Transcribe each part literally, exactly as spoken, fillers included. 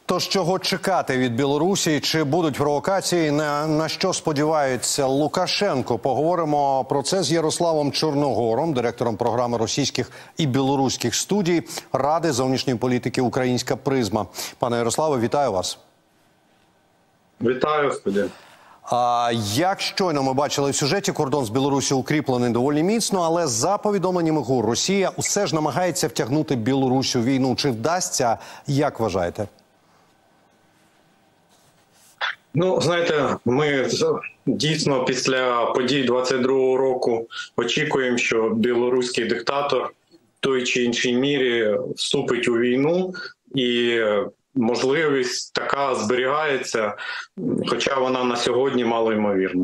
Тож, чого чекати від Білорусі? Чи будуть провокації? На, на що сподівається Лукашенко? Поговоримо про це з Ярославом Чорногором, директором програми російських і білоруських студій Ради зовнішньої політики «Українська призма». Пане Ярославе, вітаю вас. Вітаю, студія. А, як щойно ми бачили в сюжеті, кордон з Білорусі укріплений доволі міцно, але за повідомленнями ГУР, Росія усе ж намагається втягнути Білорусь у війну. Чи вдасться, як вважаєте? Ну, знаєте, ми дійсно після подій двадцять другого року очікуємо, що білоруський диктатор в той чи іншій мірі вступить у війну, і можливість така зберігається, хоча вона на сьогодні малоймовірна.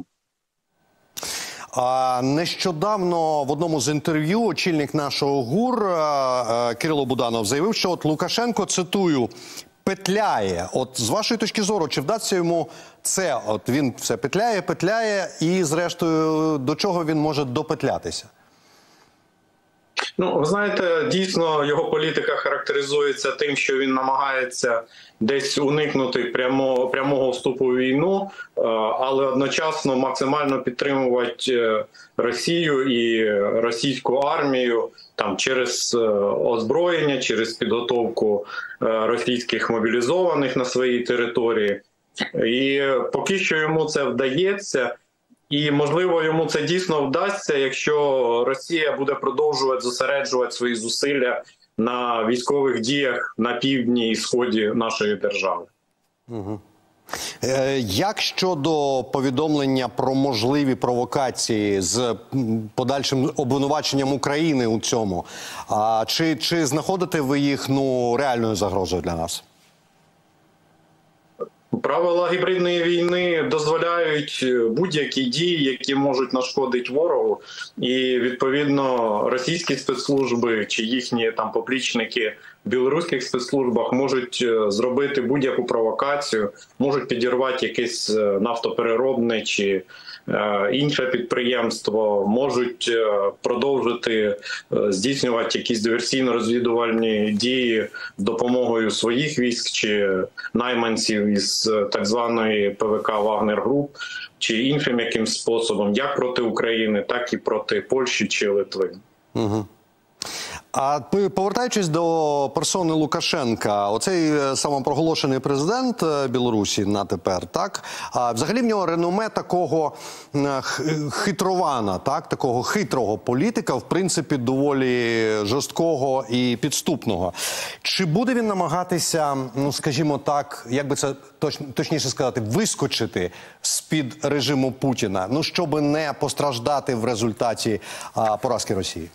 А нещодавно в одному з інтерв'ю очільник нашого ГУР Кирило Буданов заявив, що от Лукашенко, цитую, петляє. От з вашої точки зору, чи вдасться йому це? От він все петляє, петляє, і зрештою до чого він може допетлятися? Ну, ви знаєте, дійсно його політика характеризується тим, що він намагається десь уникнути прямо, прямого вступу в війну, але одночасно максимально підтримувати Росію і російську армію там через озброєння, через підготовку російських мобілізованих на своїй території. І поки що йому це вдається. І, можливо, йому це дійсно вдасться, якщо Росія буде продовжувати зосереджувати свої зусилля на військових діях на півдні і сході нашої держави. Угу. Е, як щодо повідомлення про можливі провокації з подальшим обвинуваченням України у цьому? А, чи, чи знаходите ви їх ну, реальною загрозою для нас? Правила гібридної війни дозволяють будь-які дії, які можуть нашкодити ворогу, і відповідно російські спецслужби чи їхні там поплічники в білоруських спецслужбах можуть зробити будь-яку провокацію, можуть підірвати якесь нафтопереробне чи інше підприємство, можуть продовжити здійснювати якісь диверсійно-розвідувальні дії з допомогою своїх військ чи найманців із так званої ПВК «Вагнер Груп» чи іншим якимсь способом, як проти України, так і проти Польщі чи Литви. Угу. А повертаючись до персони Лукашенка, оцей самопроголошений президент Білорусі на тепер, так? А взагалі в нього реноме такого хитрована, так? Такого хитрого політика, в принципі, доволі жорсткого і підступного. Чи буде він намагатися, ну, скажімо так, як би це точ, точніше сказати, вискочити з-під режиму Путіна, ну, щоб не постраждати в результаті а, поразки Росії?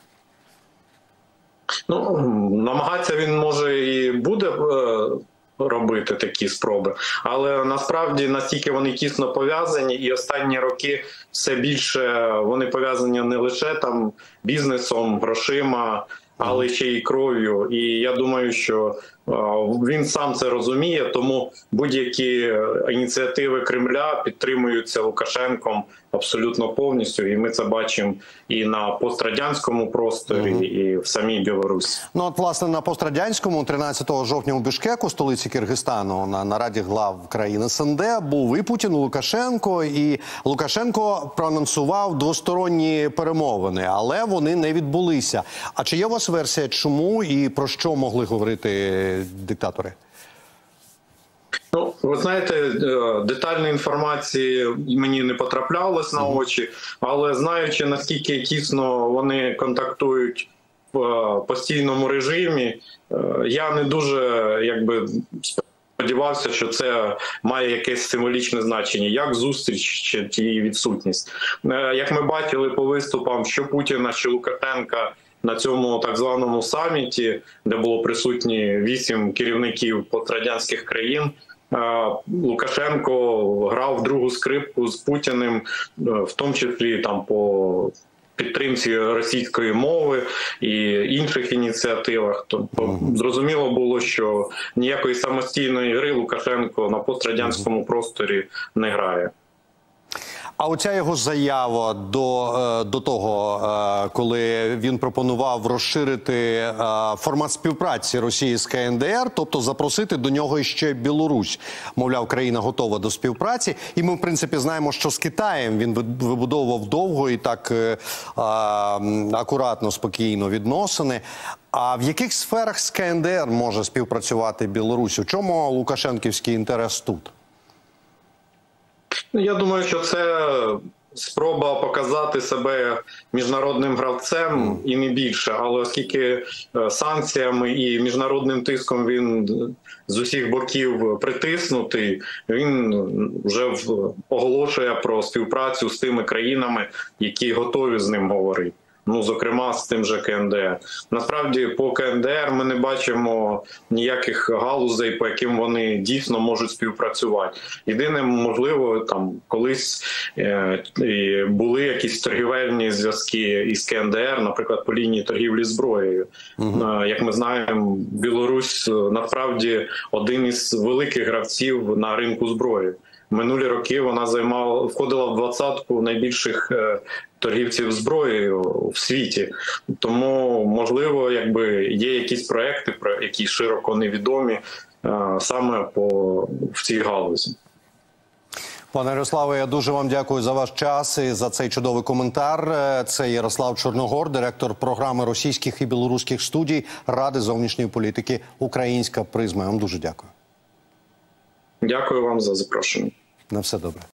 Ну, намагатися він може і буде е, робити такі спроби, але насправді настільки вони тісно пов'язані, і останні роки все більше вони пов'язані не лише там бізнесом, грошима, але ще й кров'ю. І я думаю, що е, він сам це розуміє, тому будь-які ініціативи Кремля підтримуються Лукашенком абсолютно повністю, і ми це бачимо і на пострадянському просторі, угу. і в самій Білорусі. Ну, от, власне, на пострадянському тринадцятого жовтня у Бішкеку, столиці Киргизстану, на нараді глав країн СНД, був і Путін, і Лукашенко, і Лукашенко проанонсував двосторонні перемовини, але вони не відбулися. А чи є у вас версія, чому і про що могли говорити диктатори? Ну, ви знаєте, детальної інформації мені не потраплялось на очі, але знаючи, наскільки тісно вони контактують в постійному режимі, я не дуже, якби, сподівався, що це має якесь символічне значення, як зустріч чи її відсутність. Як ми бачили по виступам, що Путіна, що Лукашенка на цьому так званому саміті, де було присутні вісім керівників пострадянських країн, Лукашенко грав другу скрипку з Путіним, в тому числі там по підтримці російської мови і інших ініціативах. Тобто зрозуміло було, що ніякої самостійної гри Лукашенко на пострадянському просторі не грає. А оця його заява до, е, до того, е, коли він пропонував розширити е, формат співпраці Росії з ка ен де ер, тобто запросити до нього ще Білорусь. Мовляв, країна готова до співпраці. І ми, в принципі, знаємо, що з Китаєм він вибудовував довго і так е, е, акуратно, спокійно відносини. А в яких сферах з ка ен де ер може співпрацювати Білорусь? У чому лукашенківський інтерес тут? Я думаю, що це спроба показати себе міжнародним гравцем і не більше. Але оскільки санкціями і міжнародним тиском він з усіх боків притиснутий, він вже оголошує про співпрацю з тими країнами, які готові з ним говорити. Ну, зокрема, з тим же ка ен де ер. Насправді, по ка ен де ер ми не бачимо ніяких галузей, по яким вони дійсно можуть співпрацювати. Єдине, можливо, там колись е, були якісь торгівельні зв'язки із ка ен де ер, наприклад, по лінії торгівлі зброєю. Угу. Е, як ми знаємо, Білорусь насправді один із великих гравців на ринку зброї. Минулі роки вона займала, входила в двадцятку найбільших е, торгівців зброєю в світі. Тому, можливо, якби є якісь проекти, які широко невідомі е, саме по, в цій галузі. Пане Ярославе, я дуже вам дякую за ваш час і за цей чудовий коментар. Це Ярослав Чорногор, директор програми російських і білоруських студій Ради зовнішньої політики «Українська призма». Я вам дуже дякую. Дякую вам за запрошення. На все добре.